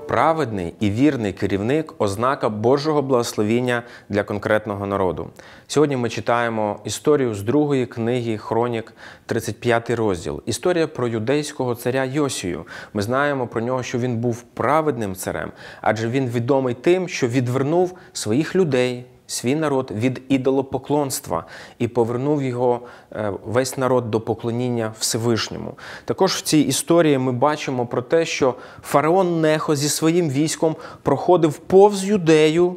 Праведний і вірний керівник – ознака Божого благословіння для конкретного народу. Сьогодні ми читаємо історію з другої книги Хронік, 35 розділ. Історія про юдейського царя Йосію. Ми знаємо про нього, що він був праведним царем, адже він відомий тим, що відвернув своїх людей, свій народ від ідолопоклонства і повернув його весь народ до поклоніння Всевишньому. Також в цій історії ми бачимо про те, що фараон Нехо зі своїм військом проходив повз Юдею,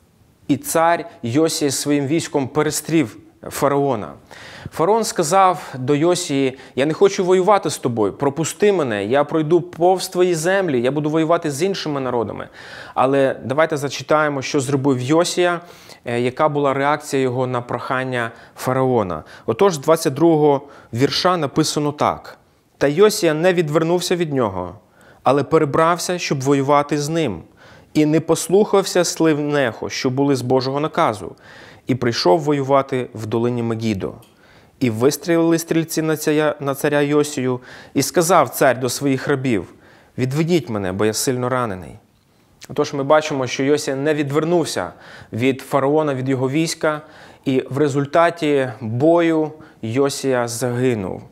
і цар Йосія своїм військом перестрів фараона. Фараон сказав до Йосії: «Я не хочу воювати з тобою, пропусти мене, я пройду повз твої землі, я буду воювати з іншими народами». Але давайте зачитаємо, що зробив Йосія, яка була реакція його на прохання фараона. Отож, з 22-го вірша написано так. «Та Йосія не відвернувся від нього, але перебрався, щоб воювати з ним, і не послухався слів Нехо, що були з Божого наказу, і прийшов воювати в долині Мегідо. І вистрілили стрільці на царя Йосію, і сказав цар до своїх рабів: «Відведіть мене, бо я сильно ранений». Отож, ми бачимо, що Йосія не відвернувся від фараона, від його війська, і в результаті бою Йосія загинув.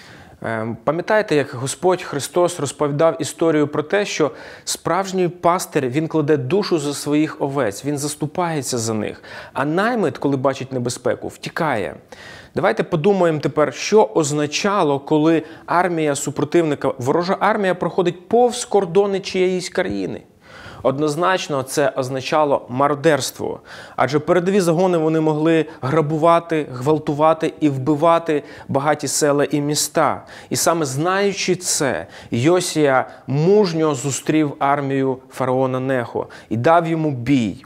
Пам'ятаєте, як Господь Христос розповідав історію про те, що справжній пастир, він кладе душу за своїх овець, він заступається за них, а наймит, коли бачить небезпеку, втікає. Давайте подумаємо тепер, що означало, коли армія супротивника, ворожа армія проходить повз кордони чиєїсь країни. Однозначно, це означало мародерство, адже передові загони вони могли грабувати, гвалтувати і вбивати багаті села і міста. І саме знаючи це, Йосія мужньо зустрів армію фараона Нехо і дав йому бій.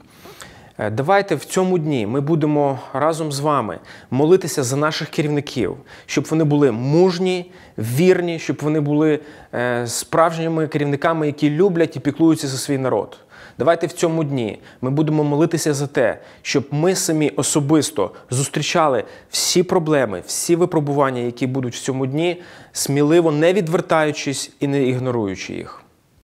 Давайте в цьому дні ми будемо разом з вами молитися за наших керівників, щоб вони були мужні, вірні, щоб вони були справжніми керівниками, які люблять і піклуються за свій народ. Давайте в цьому дні ми будемо молитися за те, щоб ми самі особисто зустрічали всі проблеми, всі випробування, які будуть в цьому дні, сміливо не відвертаючись і не ігноруючи їх.